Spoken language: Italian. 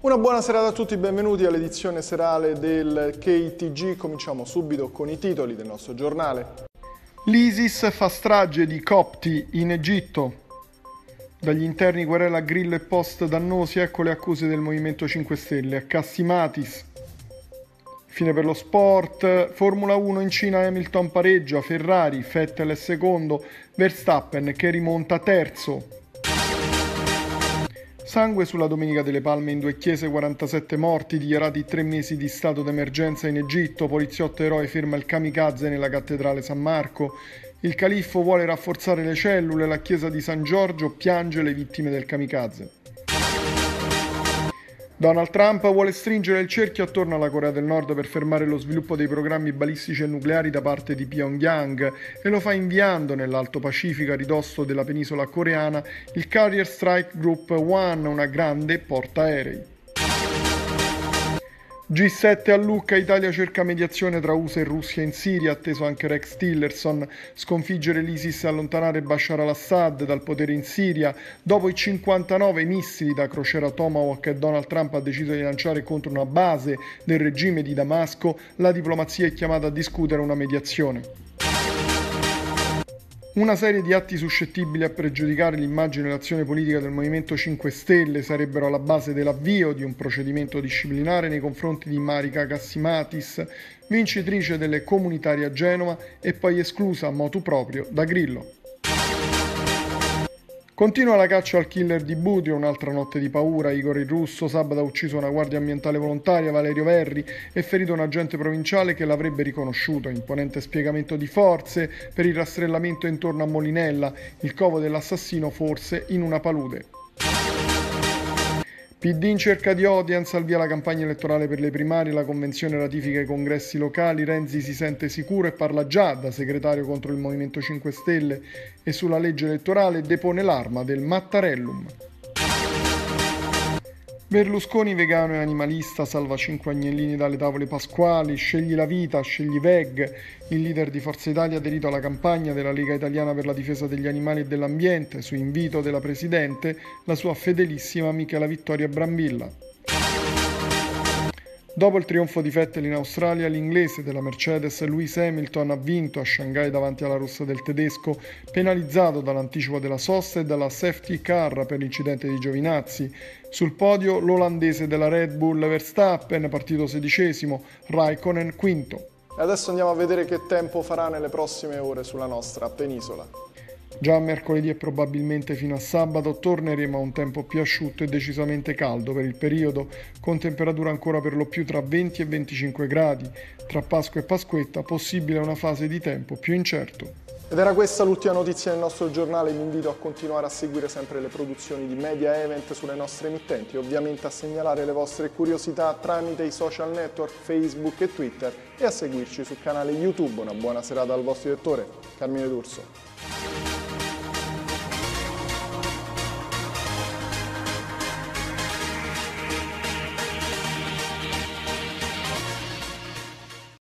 Una buona serata a tutti, benvenuti all'edizione serale del KTG. Cominciamo subito con i titoli del nostro giornale. L'ISIS fa strage di copti in Egitto. Dagli interni querela Grillo e Post dannosi, ecco le accuse del Movimento 5 Stelle. A Cassimatis. Fine per lo sport, Formula 1 in Cina, Hamilton pareggia, Ferrari, Vettel è secondo, Verstappen che rimonta terzo. Sangue sulla Domenica delle Palme in 2 chiese, 47 morti, dichiarati 3 mesi di stato d'emergenza in Egitto, poliziotto eroe ferma il kamikaze nella cattedrale San Marco, il califfo vuole rafforzare le cellule, la chiesa di San Giorgio piange le vittime del kamikaze. Donald Trump vuole stringere il cerchio attorno alla Corea del Nord per fermare lo sviluppo dei programmi balistici e nucleari da parte di Pyongyang e lo fa inviando nell'Alto Pacifico a ridosso della penisola coreana il Carrier Strike Group 1, una grande portaerei. G7 a Lucca, Italia cerca mediazione tra USA e Russia in Siria, atteso anche Rex Tillerson, sconfiggere l'ISIS e allontanare Bashar al-Assad dal potere in Siria, dopo i 59 missili da crociera Tomahawk che Donald Trump ha deciso di lanciare contro una base del regime di Damasco, la diplomazia è chiamata a discutere una mediazione. Una serie di atti suscettibili a pregiudicare l'immagine e l'azione politica del Movimento 5 Stelle sarebbero alla base dell'avvio di un procedimento disciplinare nei confronti di Marica Cassimatis, vincitrice delle comunitarie a Genova e poi esclusa motu proprio da Grillo. Continua la caccia al killer di Butio, un'altra notte di paura. Igor il Russo sabato ha ucciso una guardia ambientale volontaria, Valerio Verri, e ferito un agente provinciale che l'avrebbe riconosciuto. Imponente spiegamento di forze per il rastrellamento intorno a Molinella, il covo dell'assassino forse in una palude. PD in cerca di audience, al via la campagna elettorale per le primarie, la convenzione ratifica i congressi locali, Renzi si sente sicuro e parla già da segretario contro il Movimento 5 Stelle e sulla legge elettorale depone l'arma del Mattarellum. Berlusconi vegano e animalista, salva 5 agnellini dalle tavole pasquali, scegli la vita, scegli Veg, il leader di Forza Italia ha aderito alla campagna della Lega Italiana per la difesa degli animali e dell'ambiente, su invito della Presidente, la sua fedelissima Michela Vittoria Brambilla. Dopo il trionfo di Vettel in Australia, l'inglese della Mercedes Lewis Hamilton ha vinto a Shanghai davanti alla rossa del tedesco, penalizzato dall'anticipo della sosta e dalla safety car per l'incidente di Giovinazzi. Sul podio l'olandese della Red Bull Verstappen, partito 16°, Raikkonen quinto. E adesso andiamo a vedere che tempo farà nelle prossime ore sulla nostra penisola. Già mercoledì e probabilmente fino a sabato torneremo a un tempo più asciutto e decisamente caldo per il periodo, con temperature ancora per lo più tra 20 e 25 gradi. Tra Pasqua e Pasquetta possibile una fase di tempo più incerto. Ed era questa l'ultima notizia del nostro giornale, vi invito a continuare a seguire sempre le produzioni di Media Event sulle nostre emittenti e ovviamente a segnalare le vostre curiosità tramite i social network Facebook e Twitter e a seguirci sul canale YouTube. Una buona serata al vostro direttore, Carmine D'Urso.